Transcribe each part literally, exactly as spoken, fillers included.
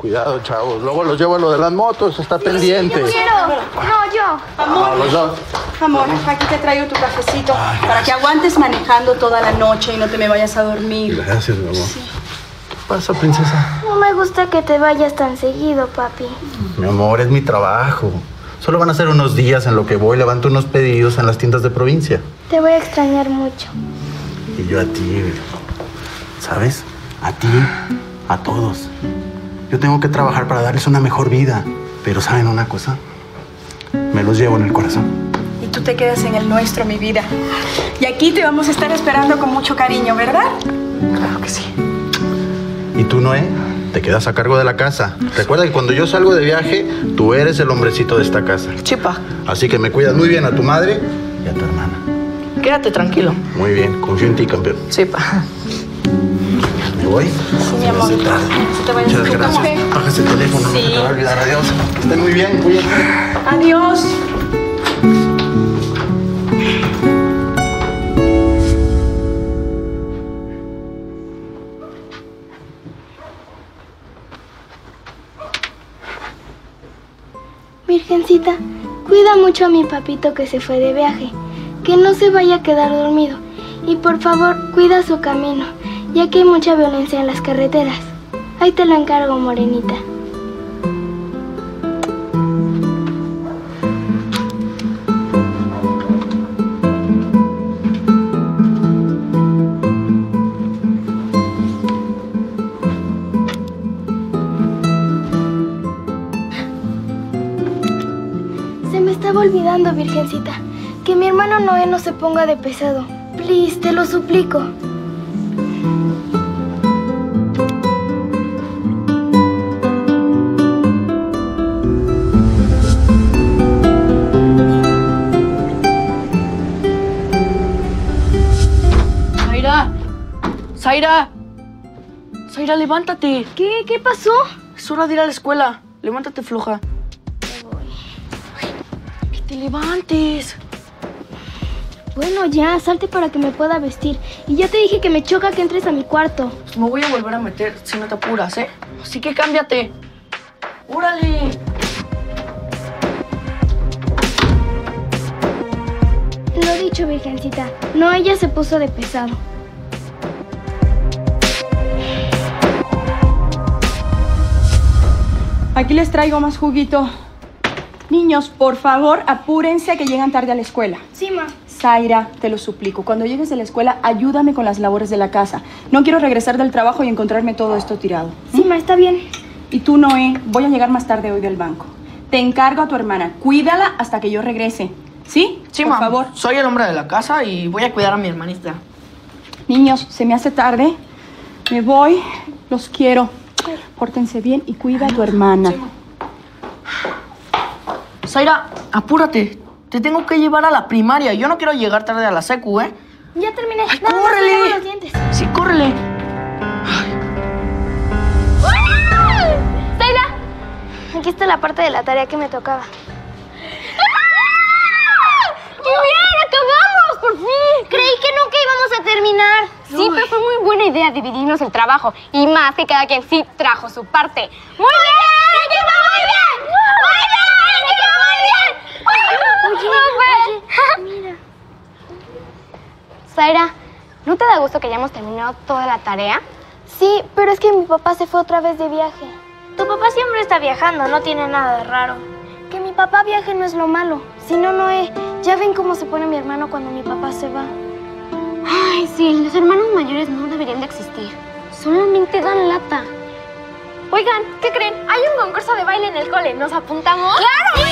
Cuidado, chavos. Luego los llevo a lo de las motos. Está pendiente. Yo quiero. No, yo. Amor. No, los dos. Amor, aquí te traigo tu cafecito. Ay, para que aguantes manejando toda la noche y no te me vayas a dormir. Gracias, mi amor. Sí. ¿Qué pasa, princesa? No me gusta que te vayas tan seguido, papi. Mi amor, es mi trabajo. Solo van a ser unos días en lo que voy, levanto unos pedidos en las tiendas de provincia. Te voy a extrañar mucho. Y yo a ti, ¿sabes? A ti, a todos. Yo tengo que trabajar para darles una mejor vida. Pero ¿saben una cosa? Me los llevo en el corazón. Y tú te quedas en el nuestro, mi vida. Y aquí te vamos a estar esperando con mucho cariño, ¿verdad? Claro que sí. ¿Y tú, Noé? Te quedas a cargo de la casa. Recuerda que cuando yo salgo de viaje, tú eres el hombrecito de esta casa. Chipa, Así que me cuidas muy bien a tu madre y a tu hermana. quédate tranquilo. Muy bien, confío en ti, campeón. Chipa. ¿Me voy? Sí, mi amor. Se tarde. Se te vaya. Muchas gracias. ¿Cómo? Bajas el teléfono, Sí. no se te va a olvidar. Adiós. Que estén muy bien, cuídate. Adiós. Virgencita, cuida mucho a mi papito que se fue de viaje. Que no se vaya a quedar dormido. Y por favor, cuida su camino, ya que hay mucha violencia en las carreteras. Ahí te lo encargo, morenita. Se me estaba olvidando, Virgencita, que mi hermano Noé no se ponga de pesado. Please, te lo suplico. Zaira. Zaira. Zaira, levántate. ¿Qué? ¿Qué pasó? Es hora de ir a la escuela. Levántate, floja. Que te levantes. Bueno, ya, salte para que me pueda vestir. Y ya te dije que me choca que entres a mi cuarto. Pues me voy a volver a meter si no te apuras, ¿eh? Así que cámbiate. ¡Órale! Lo dicho, Virgencita. No, ella se puso de pesado. Aquí les traigo más juguito. Niños, por favor, apúrense a que llegan tarde a la escuela. Sí, ma. Zaira, te lo suplico, cuando llegues de la escuela, ayúdame con las labores de la casa. No quiero regresar del trabajo y encontrarme todo esto tirado. Sí, ma, está bien. Y tú, Noé, voy a llegar más tarde hoy del banco. Te encargo a tu hermana, cuídala hasta que yo regrese. ¿Sí? Sí, por mamá. favor. Soy el hombre de la casa y voy a cuidar a mi hermanita. Niños, se me hace tarde. Me voy. Los quiero. Pórtense bien y cuida a tu hermana. Sí, Zaira, apúrate. Te tengo que llevar a la primaria. Yo no quiero llegar tarde a la secu, ¿eh? Ya terminé. ¡Ay, Nada más me córrele! lavo los dientes. Sí, córrele. ¡Zaira! Aquí está la parte de la tarea que me tocaba. ¡Qué bien! ¡Acabamos! ¡Por fin! Creí que nunca íbamos a terminar. Sí, pero fue muy buena idea dividirnos el trabajo. Y más que cada quien sí trajo su parte. ¡Muy bien! ¡Me quedó muy bien! ¡Muy bien! ¡Me quedó muy bien! Oye, oye, mira. Zaira, ¿no te da gusto que hayamos terminado toda la tarea? Sí, pero es que mi papá se fue otra vez de viaje. Tu papá siempre está viajando, no tiene nada de raro. Que mi papá viaje no es lo malo. Si no, Noé, ya ven cómo se pone mi hermano cuando mi papá se va. Ay, sí, los hermanos mayores no deberían de existir. Solamente dan lata. Oigan, ¿qué creen? Hay un concurso de baile en el cole. ¿Nos apuntamos? ¡Claro!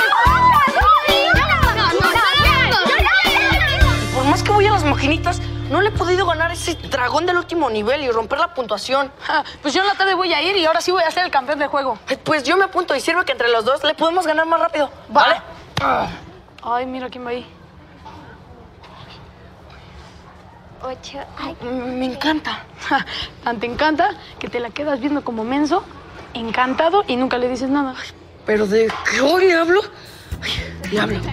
Por más que voy a las maquinitas, no le he podido ganar ese dragón del último nivel y romper la puntuación. Ja, pues yo en la tarde voy a ir y ahora sí voy a ser el campeón del juego. Ay, pues yo me apunto y sirve que entre los dos le podemos ganar más rápido. ¿Vale? Ay, mira quién va ahí. Ocho. Ay, Mm, Me encanta. Ja, tan te encanta que te la quedas viendo como menso, encantado y nunca le dices nada. ¿Pero de qué hoy le hablo? Ay, le hablo.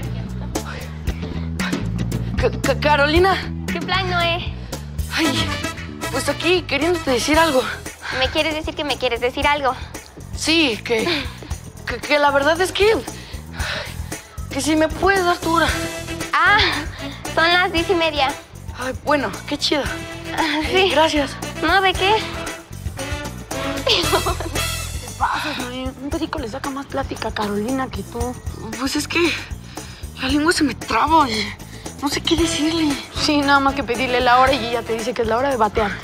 Ca- Ca- Carolina. ¿Qué plan, Noé? Ay, pues aquí queriéndote decir algo. ¿Me quieres decir que me quieres decir algo? Sí, que, que, que la verdad es que... Que si me puedes dar tu hora. Ah, son las diez y media. Ay, bueno, qué chido. Ah, sí. Eh, gracias. ¿No? ¿De qué? ¿Qué pasa, Noé? Un perico le saca más plática a Carolina que tú. Pues es que la lengua se me traba y no sé qué decirle. Sí, nada más que pedirle la hora y ella te dice que es la hora de batear.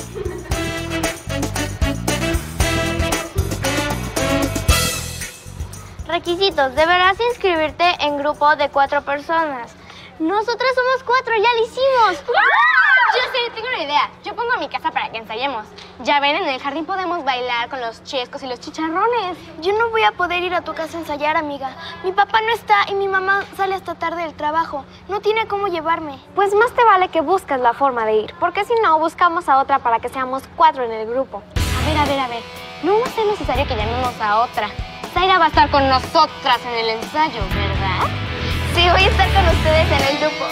Requisitos. Deberás inscribirte en grupo de cuatro personas. Nosotras somos cuatro, ya lo hicimos. Yo sí, tengo una idea. Yo pongo mi casa para que ensayemos. Ya ven, en el jardín podemos bailar con los chescos y los chicharrones. Yo no voy a poder ir a tu casa a ensayar, amiga. Mi papá no está y mi mamá sale hasta tarde del trabajo. No tiene cómo llevarme. Pues más te vale que busques la forma de ir, porque si no, buscamos a otra para que seamos cuatro en el grupo. A ver, a ver, a ver. No va a ser necesario que llamemos a otra. Zaira va a estar con nosotras en el ensayo, ¿verdad? Sí, voy a estar con ustedes en el grupo.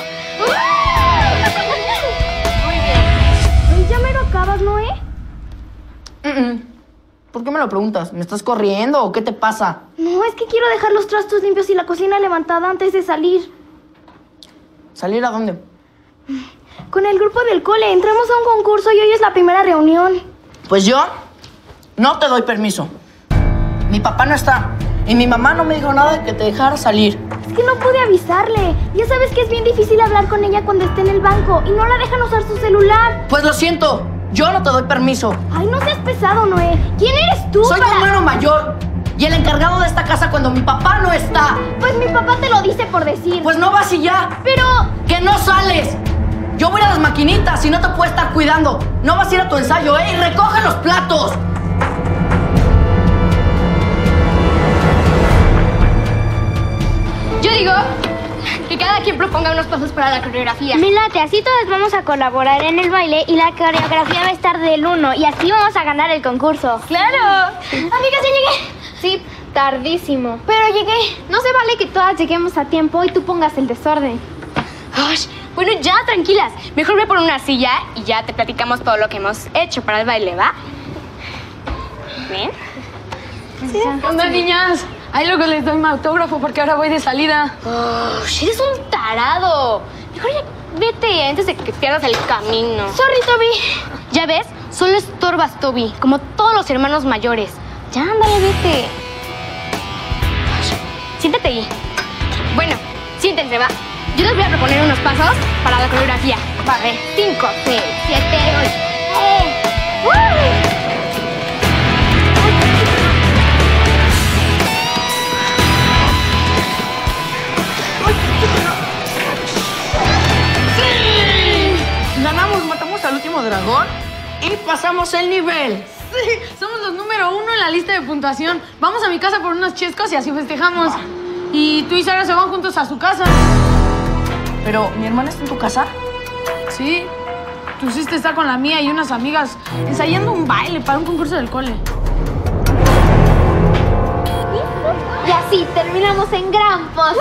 Muy bien. ¿Ya me lo acabas, Noé? Mm -mm. ¿Por qué me lo preguntas? ¿Me estás corriendo o qué te pasa? No, es que quiero dejar los trastos limpios y la cocina levantada antes de salir. ¿Salir a dónde? Con el grupo del cole. Entramos a un concurso y hoy es la primera reunión. Pues yo no te doy permiso. Mi papá no está y mi mamá no me dijo nada de que te dejara salir. Es que no pude avisarle. Ya sabes que es bien difícil hablar con ella cuando esté en el banco y no la dejan usar su celular. Pues lo siento, yo no te doy permiso. Ay, no seas pesado, Noé. ¿Quién eres tú? Soy para... tu hermano mayor y el encargado de esta casa cuando mi papá no está. Pues mi papá te lo dice por decir. Pues no vas y ya. Pero... ¡Que no sales! Yo voy a las maquinitas y no te puedo estar cuidando. No vas a ir a tu ensayo, ¿eh? Y recoge los platos. Yo digo que cada quien proponga unos pasos para la coreografía. Me late, así todos vamos a colaborar en el baile y la coreografía va a estar del uno y así vamos a ganar el concurso. ¡Claro! Amigas, ya llegué. Sí, tardísimo. Pero llegué. No se vale que todas lleguemos a tiempo y tú pongas el desorden. Ay, bueno, ya, tranquilas. Mejor ve por una silla y ya te platicamos todo lo que hemos hecho para el baile, ¿va? ¿Ven? Sí. ¿Qué onda, niñas? Ahí luego les doy mi autógrafo porque ahora voy de salida. Oh, eres un tarado. Mejor ya vete antes de que pierdas el camino. Sorry, Toby. Ya ves, solo estorbas, Toby, como todos los hermanos mayores. Ya, ándale, vete. Siéntate ahí. Bueno, siéntense, va. Yo les voy a proponer unos pasos para la coreografía. Va a ver, cinco, seis, siete, ocho. ¡Eh! ¡Uh! Ganamos, matamos al último dragón y pasamos el nivel. Sí, somos los número uno en la lista de puntuación. Vamos a mi casa por unos chescos y así festejamos. Y tú y Sara se van juntos a su casa. Pero, ¿mi hermana está en tu casa? Sí, tu sister está con la mía y unas amigas ensayando un baile para un concurso del cole. Y así terminamos en gran pose.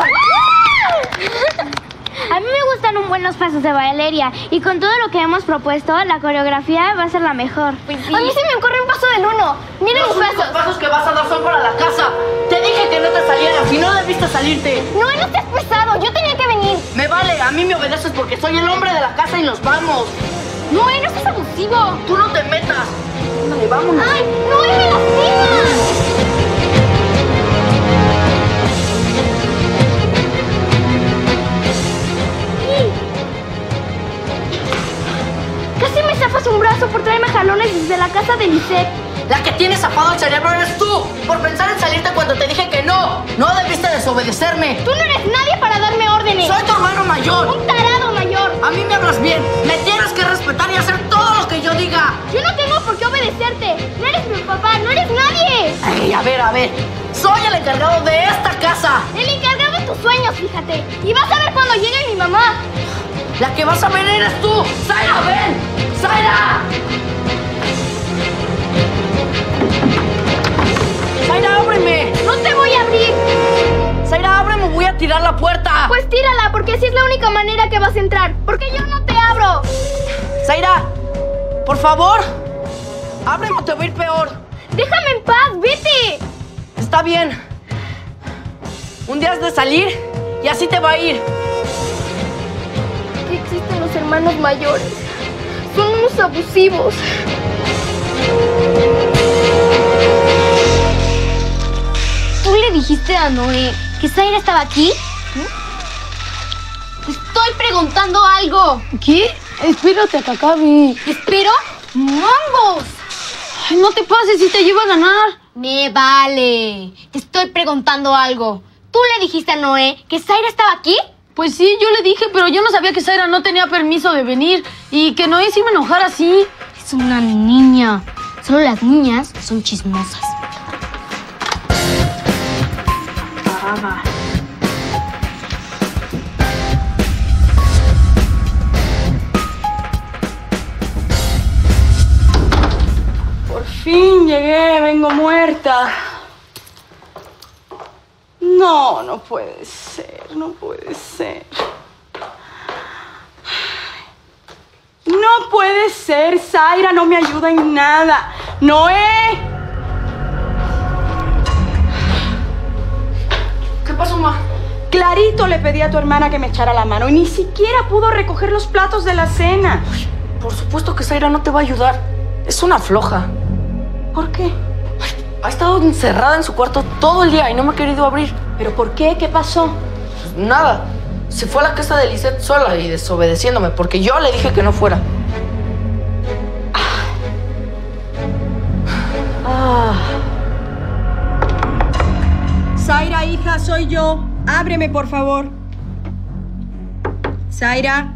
A mí me gustan un buenos pasos de bailería y con todo lo que hemos propuesto, la coreografía va a ser la mejor. Pues sí. A mí se me ocurre un paso del uno. Miren Los mis únicos pasos. pasos que vas a dar son para la casa. Te dije que no te salieras y no debiste salirte. No, no estés pesado. Yo tenía que venir. Me vale, a mí me obedeces porque soy el hombre de la casa y nos vamos. No, no seas abusivo. Tú no te metas. Ándale, vámonos. ¡Ay, no, me lastimas! Casi me zafas un brazo por traerme jalones desde la casa de Lisette. La que tiene zafado el cerebro eres tú, por pensar en salirte cuando te dije que no. No debiste desobedecerme. Tú no eres nadie para darme órdenes. Soy tu hermano mayor. Un tarado mayor. A mí me hablas bien. Me tienes que respetar y hacer todo lo que yo diga. Yo no tengo por qué obedecerte. No eres mi papá, no eres nadie. Ay, a ver, a ver. Soy el encargado de esta casa. El encargado de tus sueños, fíjate. Y vas a ver cuando llegue mi mamá. La que vas a ver eres tú. ¡Zaira, ven! ¡Zaira! ¡Zaira, ábreme! No te voy a abrir. ¡Zaira, ábreme! ¡Voy a tirar la puerta! Pues tírala, porque así es la única manera que vas a entrar. Porque yo no te abro. ¡Zaira! ¡Por favor! ¡Ábreme o te voy a ir peor! Déjame en paz, vete. Está bien. Un día has de salir y así te va a ir. Que existen los hermanos mayores. Son unos abusivos. ¿Tú le dijiste a Noé que Zaira estaba aquí? Te estoy preguntando algo. ¿Qué? Espérate a que acabe. ¿Espero? ¡Mambos! Ay, no te pases si te lleva a ganar. Me vale. Te estoy preguntando algo. ¿Tú le dijiste a Noé que Zaira estaba aquí? Pues sí, yo le dije, pero yo no sabía que Zaira no tenía permiso de venir y que Noé se iba a enojar así. Es una niña. Solo las niñas son chismosas. Ah, va. Por fin llegué, vengo muerta. No, no puede ser, no puede ser. No puede ser, Zaira no me ayuda en nada. ¡Noé! ¿Qué pasó, ma? Clarito le pedí a tu hermana que me echara la mano y ni siquiera pudo recoger los platos de la cena. Por supuesto que Zaira no te va a ayudar. Es una floja. ¿Por qué? Ha estado encerrada en su cuarto todo el día y no me ha querido abrir. ¿Pero por qué? ¿Qué pasó? Pues nada. Se fue a la casa de Lisette sola y desobedeciéndome porque yo le dije que no fuera. Ah. Zaira, hija, soy yo. Ábreme, por favor. Zaira.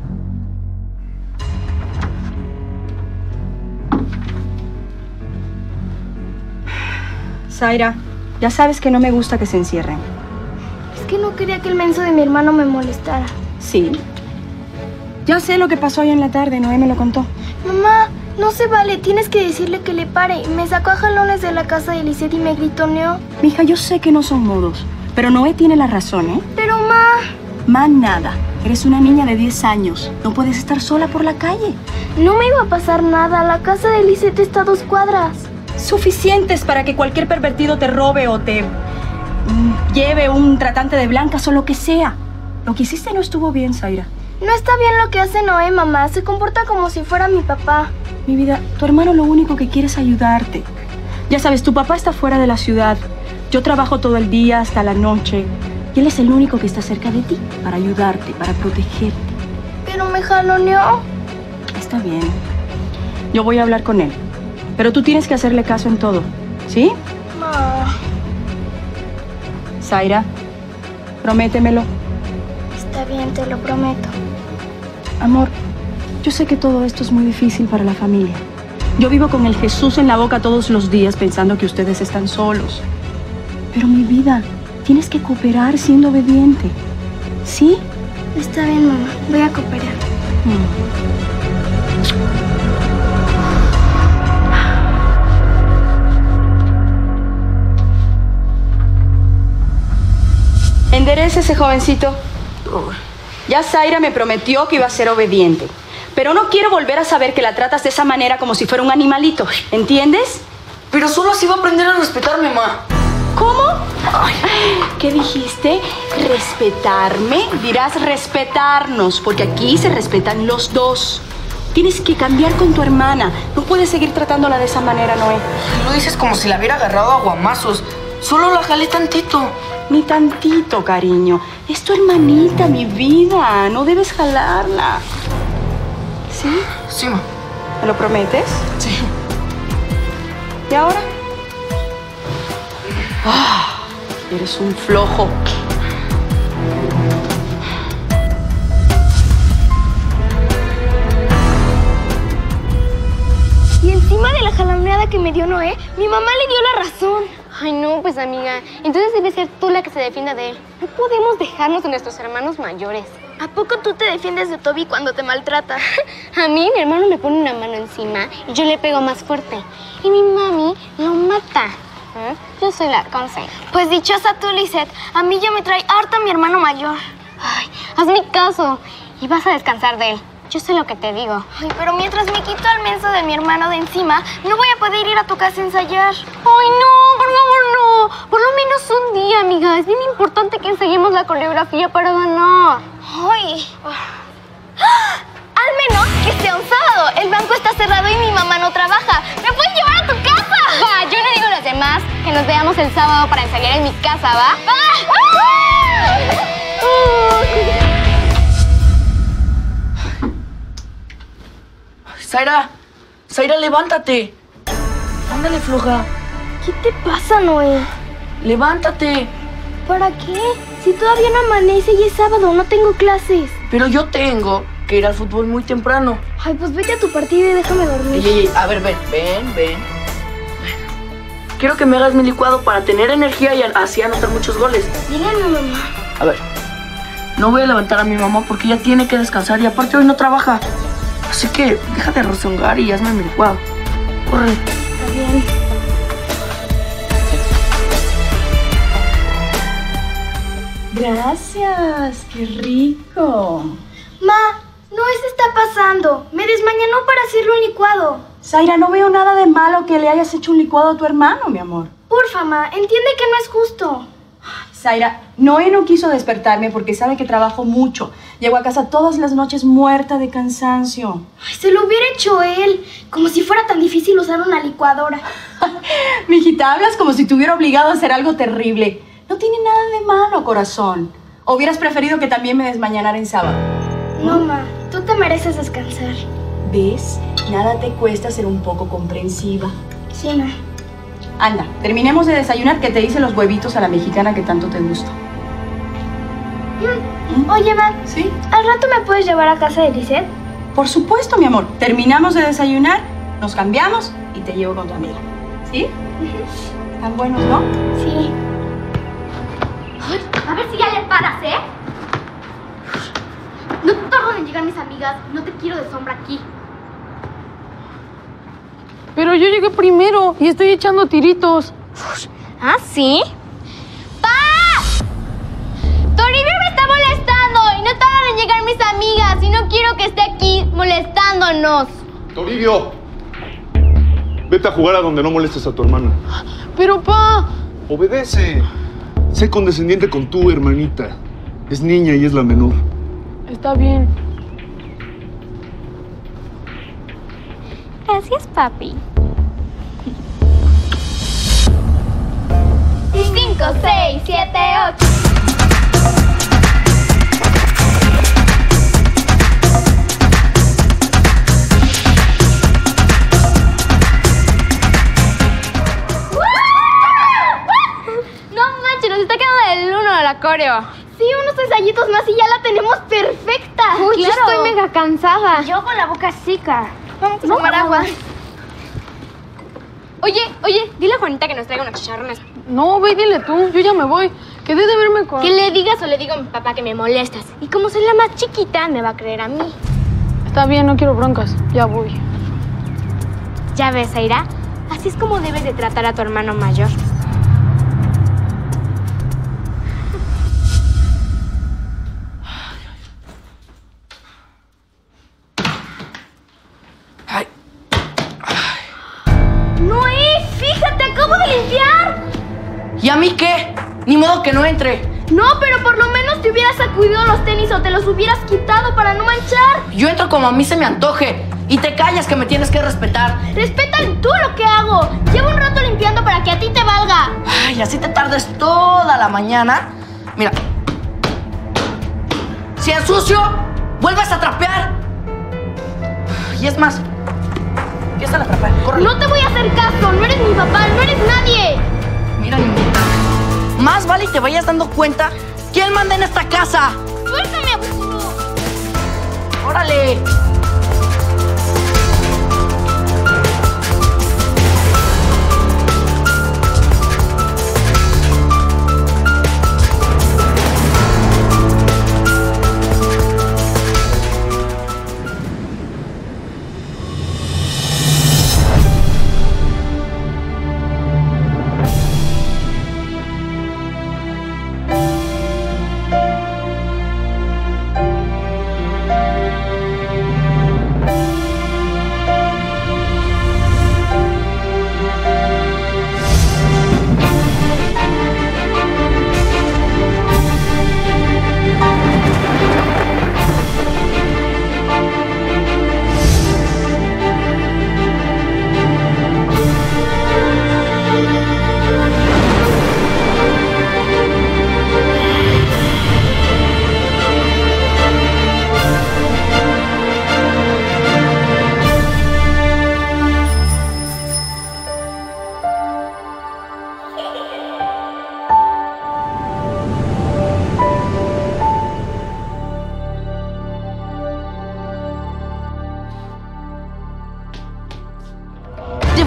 Zaira, ya sabes que no me gusta que se encierren. Es que no quería que el menso de mi hermano me molestara. Sí. Ya sé lo que pasó hoy en la tarde, Noé me lo contó. Mamá, no se vale, tienes que decirle que le pare. Me sacó a jalones de la casa de Lisette y me gritoneó. Mija, yo sé que no son modos, pero Noé tiene la razón, ¿eh? Pero, ma... Ma, nada. Eres una niña de diez años. No puedes estar sola por la calle. No me iba a pasar nada. La casa de Lisette está a dos cuadras. Suficientes para que cualquier pervertido te robe o te mm, lleve un tratante de blancas o lo que sea. Lo que hiciste no estuvo bien, Zaira. No está bien lo que hace Noé, mamá. Se comporta como si fuera mi papá. Mi vida, tu hermano lo único que quiere es ayudarte. Ya sabes, tu papá está fuera de la ciudad. Yo trabajo todo el día hasta la noche. Y él es el único que está cerca de ti para ayudarte, para protegerte. Pero me jaloneó. Está bien. Yo voy a hablar con él. Pero tú tienes que hacerle caso en todo, ¿sí? Ma... Zaira, prométemelo. Está bien, te lo prometo. Amor, yo sé que todo esto es muy difícil para la familia. Yo vivo con el Jesús en la boca todos los días pensando que ustedes están solos. Pero mi vida, tienes que cooperar siendo obediente, ¿sí? Está bien, mamá. Voy a cooperar. Mm. Enderécese, jovencito. Ya Zaira me prometió que iba a ser obediente. Pero no quiero volver a saber que la tratas de esa manera como si fuera un animalito. ¿Entiendes? Pero solo así va a aprender a respetarme, ma. ¿Cómo? Ay, ¿qué dijiste? ¿Respetarme? Dirás respetarnos, porque aquí se respetan los dos. Tienes que cambiar con tu hermana. No puedes seguir tratándola de esa manera, Noé. Lo dices como si la hubiera agarrado a guamazos. Solo la jalé tantito. Ni tantito, cariño. Es tu hermanita, mi vida. No debes jalarla. ¿Sí? Sí, ma. ¿Me lo prometes? Sí. ¿Y ahora? Ah, eres un flojo. Y encima de la jaloneada que me dio Noé, mi mamá le dio la razón. Ay, no, pues, amiga. Entonces debe ser tú la que se defienda de él. No podemos dejarnos de nuestros hermanos mayores. ¿A poco tú te defiendes de Toby cuando te maltrata? A mí, mi hermano me pone una mano encima y yo le pego más fuerte. Y mi mami lo mata. ¿Eh? Yo soy la consejera. Pues dichosa tú, Lisette. A mí ya me trae harta mi hermano mayor. Ay, hazme caso y vas a descansar de él. Yo sé lo que te digo. Ay, pero mientras me quito al menso de mi hermano de encima, no voy a poder ir a tu casa a ensayar. Ay, no, por favor, no. por lo menos un día, amiga. Es bien importante que enseñemos la coreografía para ganar. Ay. Al menos que sea un sábado. El banco está cerrado y mi mamá no trabaja. ¿Me puedes llevar a tu casa? Va, yo le digo a los demás que nos veamos el sábado para ensayar en mi casa, ¿va? ¡Va! Zaira, Zaira, levántate. Ándale, floja. ¿Qué te pasa, Noé? Levántate. ¿Para qué? Si todavía no amanece y es sábado, no tengo clases. Pero yo tengo que ir al fútbol muy temprano. Ay, pues vete a tu partido y déjame dormir. Ey, ey, ey, a ver, ven, ven, ven. Quiero que me hagas mi licuado para tener energía y así anotar muchos goles. Dile a mi mamá. A ver, no voy a levantar a mi mamá porque ella tiene que descansar y aparte hoy no trabaja. Así que deja de rezongar y hazme mi licuado. Corre. Está bien. Gracias, qué rico. Ma, no se está pasando. Me desmañanó para hacerle un licuado. Zaira, no veo nada de malo que le hayas hecho un licuado a tu hermano, mi amor. Porfa, ma, entiende que no es justo. Zaira, Noé no quiso despertarme porque sabe que trabajo mucho. Llego a casa todas las noches muerta de cansancio. Ay, se lo hubiera hecho él. Como si fuera tan difícil usar una licuadora. Mijita, hablas como si te hubiera obligado a hacer algo terrible. No tiene nada de malo, corazón. ¿O hubieras preferido que también me desmañanara en sábado? No, ma, tú te mereces descansar. ¿Ves? Nada te cuesta ser un poco comprensiva. Sí, ma. Anda, terminemos de desayunar que te hice los huevitos a la mexicana que tanto te gusta. Mm. ¿Mm? Oye, ma. ¿Sí? ¿Al rato me puedes llevar a casa de Lisette? Por supuesto, mi amor. Terminamos de desayunar, nos cambiamos y te llevo con tu amiga. ¿Sí? ¿Están buenos, no? Sí. Ay, a ver si ya le paras, ¿eh? No tardan en llegar mis amigas. No te quiero de sombra aquí. Pero yo llegué primero y estoy echando tiritos. ¿Ah, sí? ¡Pa! Toribio me está molestando y no tardan en llegar mis amigas y no quiero que esté aquí molestándonos. Toribio, vete a jugar a donde no molestes a tu hermana. Pero, pa... Obedece. Sé condescendiente con tu hermanita. Es niña y es la menor. Está bien. Gracias, papi. Cinco, seis, siete, ocho. No manches, nos está quedando el uno de la coreo. Sí, unos ensayitos más y ya la tenemos perfecta. Uy, claro. yo estoy mega cansada. Yo con la boca seca. Vamos a No, tomar agua. Oye, oye, dile a Juanita que nos traiga unos chicharrones. No, ve, dile tú. Yo ya me voy. Quedé de verme con... Que le digas o le digo a mi papá que me molestas. Y como soy la más chiquita, me va a creer a mí. Está bien, no quiero broncas. Ya voy. Ya ves, Zaira. Así es como debes de tratar a tu hermano mayor. Ay, Noé, fíjate, acabo de limpiar. ¿y a mí qué? Ni modo que no entre. No, pero por lo menos te hubieras sacudido los tenis o te los hubieras quitado para no manchar. Yo entro como a mí se me antoje. Y te callas que me tienes que respetar. Respeta tú lo que hago. Llevo un rato limpiando para que a ti te valga. Ay, así te tardes toda la mañana. Mira. Si ensucio, vuelves a trapear. Y es más, ya está la trapea. Corre. No te voy a hacer caso. No eres mi papá, no eres nadie. Mira, niña. Más vale que te vayas dando cuenta quién manda en esta casa. Suéltame, abuso. ¡Órale!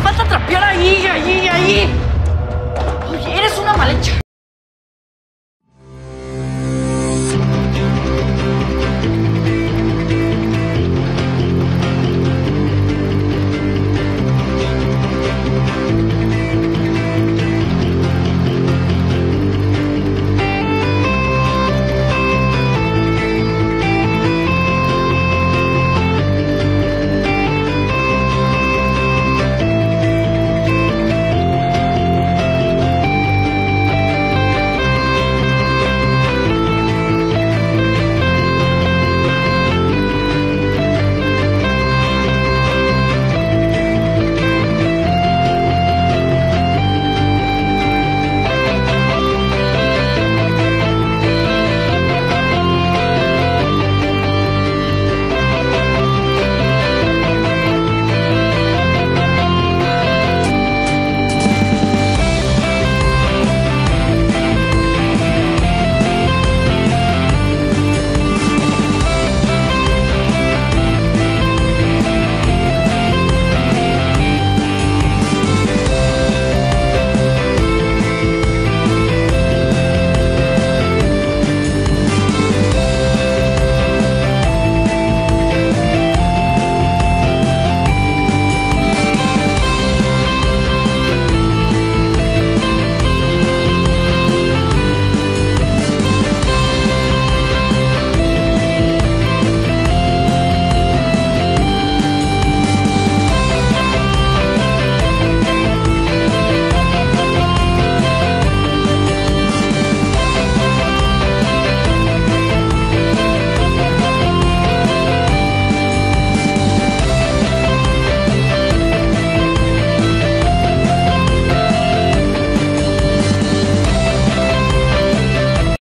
falta trapear ahí, ahí, ahí. Oye, eres una mal hecha.